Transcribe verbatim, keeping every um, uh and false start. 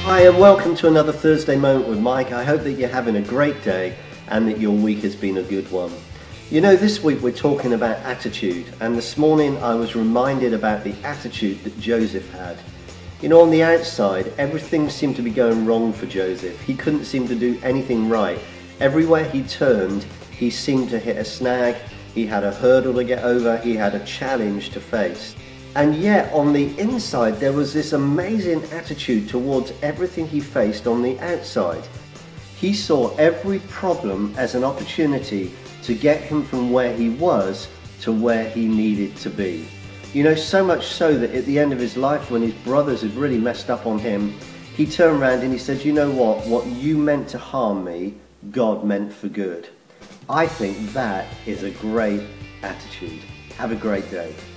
Hi and welcome to another Thursday Moment with Mike. I hope that you're having a great day and that your week has been a good one. You know, this week we're talking about attitude, and this morning I was reminded about the attitude that Joseph had. You know, on the outside everything seemed to be going wrong for Joseph. He couldn't seem to do anything right. Everywhere he turned he seemed to hit a snag, he had a hurdle to get over, he had a challenge to face. And yet on the inside there was this amazing attitude towards everything he faced on the outside. He saw every problem as an opportunity to get him from where he was to where he needed to be. You know, so much so that at the end of his life, when his brothers had really messed up on him, he turned around and he said, you know what, what you meant to harm me, God meant for good. I think that is a great attitude. Have a great day.